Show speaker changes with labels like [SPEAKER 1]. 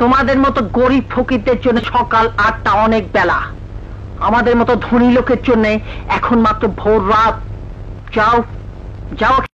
[SPEAKER 1] তোমাদের মতো গরিব ফকিরদের জন্য সকাল 8টা অনেক বেলা, আমাদের মতো ধনী লোকের জন্য এখন মাত্র ভোর রাত। যাও যাও।